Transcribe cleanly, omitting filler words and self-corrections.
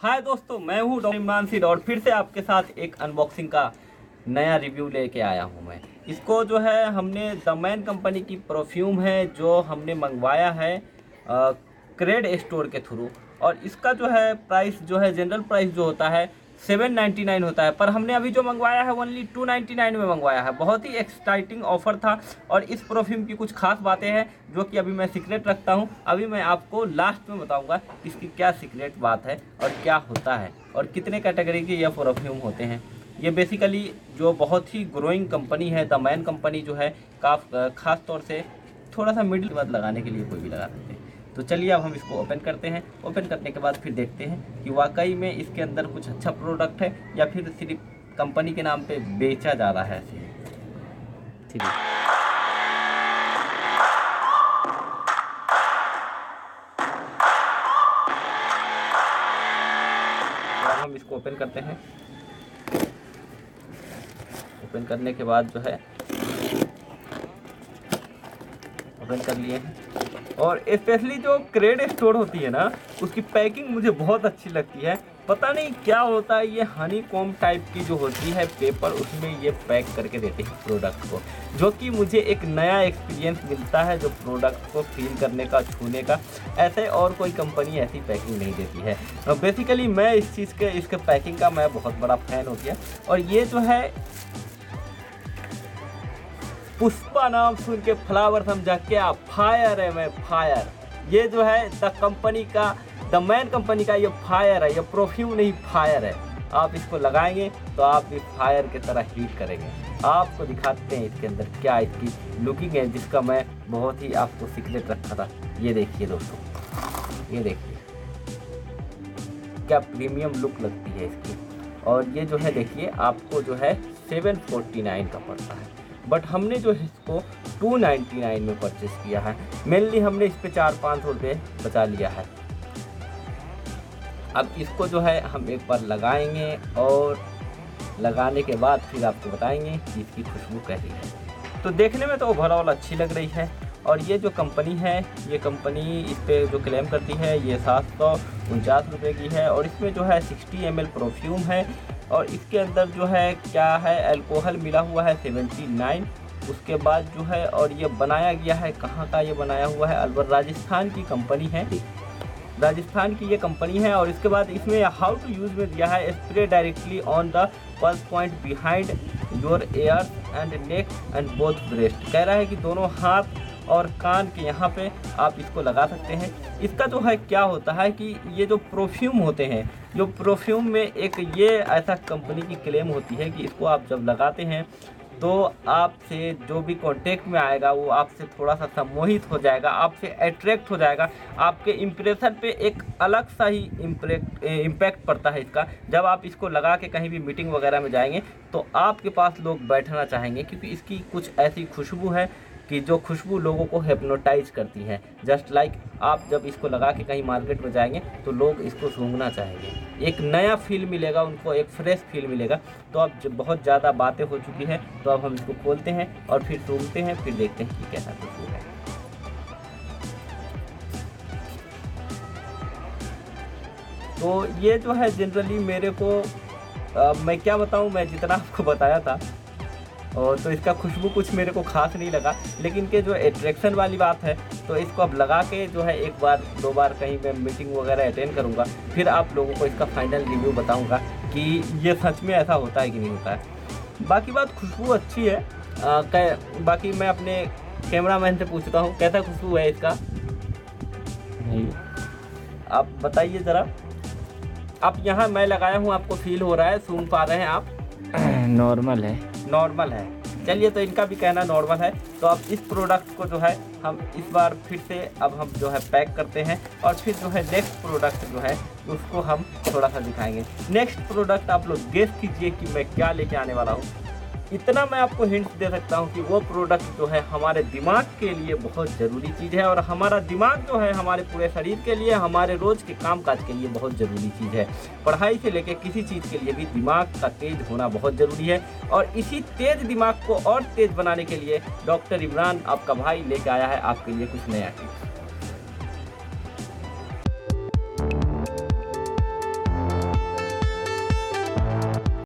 हाय दोस्तों, मैं हूँ डॉक्टर इमरान सिड और फिर से आपके साथ एक अनबॉक्सिंग का नया रिव्यू लेके आया हूँ। मैं इसको जो है हमने द मैन कंपनी की परफ्यूम है जो हमने मंगवाया है क्रेड स्टोर के थ्रू। और इसका जो है प्राइस जो है जनरल प्राइस जो होता है 799 होता है, पर हमने अभी जो मंगवाया है ओनली 299 में मंगवाया है। बहुत ही एक्साइटिंग ऑफर था और इस परफ्यूम की कुछ खास बातें हैं जो कि अभी मैं सीक्रेट रखता हूं। अभी मैं आपको लास्ट में बताऊंगा इसकी क्या सीक्रेट बात है और क्या होता है और कितने कैटेगरी के यह परफ्यूम होते हैं। ये बेसिकली जो बहुत ही ग्रोइंग कंपनी है द मैन कंपनी जो है खास तौर से थोड़ा सा मिडिल के बाद लगाने के लिए कोई भी लगा सकते हैं। तो चलिए अब हम इसको ओपन करते हैं। ओपन करने के बाद फिर देखते हैं कि वाकई में इसके अंदर कुछ अच्छा प्रोडक्ट है या फिर सिर्फ कंपनी के नाम पे बेचा जा रहा है। ठीक है, तो हम इसको ओपन करते हैं। ओपन करने के बाद जो है ओपन कर लिए हैं। और स्पेशली जो क्रेड स्टोर होती है ना, उसकी पैकिंग मुझे बहुत अच्छी लगती है। पता नहीं क्या होता है, ये हनी कॉम टाइप की जो होती है पेपर, उसमें ये पैक करके देते हैं प्रोडक्ट को, जो कि मुझे एक नया एक्सपीरियंस मिलता है जो प्रोडक्ट को फील करने का, छूने का। ऐसे और कोई कंपनी ऐसी पैकिंग नहीं देती है। बेसिकली मैं इस चीज़ के इसके पैकिंग का मैं बहुत बड़ा फ़ैन हो गया। और ये जो है पुष्पा नाम सुन के फ्लावर समझा क्या, फायर है। मैं फायर, ये जो है द कंपनी का, द मैन कंपनी का ये फायर है, ये परफ्यूम नहीं फायर है। आप इसको लगाएंगे तो आप भी फायर की तरह हीट करेंगे। आपको दिखाते हैं इसके अंदर क्या इसकी लुकिंग है, जिसका मैं बहुत ही आपको सीक्रेट रखा था। ये देखिए दोस्तों, ये देखिए क्या प्रीमियम लुक लगती है इसकी। और ये जो है देखिए आपको जो है 749 का पड़ता है, बट हमने जो है इसको 299 में परचेस किया है। मेनली हमने इस पे 400-500 रुपये बचा लिया है। अब इसको जो है हम एक बार लगाएंगे और लगाने के बाद फिर आपको बताएंगे कि इसकी खुशबू कैसी है। तो देखने में तो ओवरऑल अच्छी लग रही है। और ये जो कंपनी है, ये कंपनी इस पर जो क्लेम करती है ये 749 रुपये की है। और इसमें जो है 60 ml परफ्यूम है। और इसके अंदर जो है क्या है, अल्कोहल मिला हुआ है 79। उसके बाद जो है, और ये बनाया गया है कहाँ का, ये बनाया हुआ है अलवर, राजस्थान की कंपनी है, राजस्थान की ये कंपनी है। और इसके बाद इसमें हाउ टू यूज़ में दिया है, spray directly on the pulse point behind your ear and neck and both breast. कह रहा है कि दोनों हाथ और कान के यहाँ पे आप इसको लगा सकते हैं। इसका जो है क्या होता है कि ये जो परफ्यूम होते हैं, जो परफ्यूम में एक ये ऐसा कंपनी की क्लेम होती है कि इसको आप जब लगाते हैं तो आपसे जो भी कांटेक्ट में आएगा वो आपसे थोड़ा सा सम्मोहित हो जाएगा, आपसे अट्रैक्ट हो जाएगा। आपके इम्प्रेशन पे एक अलग सा ही इम्पैक्ट पड़ता है इसका। जब आप इसको लगा के कहीं भी मीटिंग वगैरह में जाएंगे तो आपके पास लोग बैठना चाहेंगे, क्योंकि इसकी कुछ ऐसी खुशबू है कि जो खुशबू लोगों को हिप्नोटाइज करती है। जस्ट लाइक आप जब इसको लगा के कहीं मार्केट में जाएंगे तो लोग इसको सूंघना चाहेंगे, एक नया फील मिलेगा उनको, एक फ्रेश फील मिलेगा। तो अब जब बहुत ज़्यादा बातें हो चुकी है तो अब हम इसको खोलते हैं और फिर सूंघते हैं, फिर देखते हैं कि कैसा खुशबू है। तो ये जो है जनरली मेरे को मैं क्या बताऊँ, मैं जितना आपको बताया था और तो इसका खुशबू कुछ मेरे को खास नहीं लगा, लेकिन के जो अट्रैक्शन वाली बात है, तो इसको अब लगा के जो है एक बार 2 बार कहीं मैं मीटिंग वगैरह अटेंड करूँगा, फिर आप लोगों को इसका फाइनल रिव्यू बताऊँगा कि ये सच में ऐसा होता है कि नहीं होता है। बाकी बात खुशबू अच्छी है। बाकी मैं अपने कैमरामैन से पूछता हूँ कैसा खुशबू है इसका। नहीं, आप बताइए ज़रा। आप यहाँ मैं लगाया हूँ, आपको फील हो रहा है, सूंघ पा रहे हैं आप? नॉर्मल है, नॉर्मल है। चलिए, तो इनका भी कहना नॉर्मल है। तो अब इस प्रोडक्ट को जो है हम इस बार फिर से अब हम जो है पैक करते हैं और फिर जो है नेक्स्ट प्रोडक्ट जो है उसको हम थोड़ा सा दिखाएंगे। नेक्स्ट प्रोडक्ट आप लोग गेस कीजिए कि मैं क्या लेके आने वाला हूँ। इतना मैं आपको हिंट दे सकता हूँ कि वो प्रोडक्ट जो है हमारे दिमाग के लिए बहुत ज़रूरी चीज़ है। और हमारा दिमाग जो है हमारे पूरे शरीर के लिए, हमारे रोज़ के कामकाज के लिए बहुत ज़रूरी चीज़ है। पढ़ाई से लेकर किसी चीज़ के लिए भी दिमाग का तेज होना बहुत ज़रूरी है। और इसी तेज दिमाग को और तेज बनाने के लिए डॉक्टर इमरान आपका भाई लेके आया है आपके लिए कुछ नया टिप्स।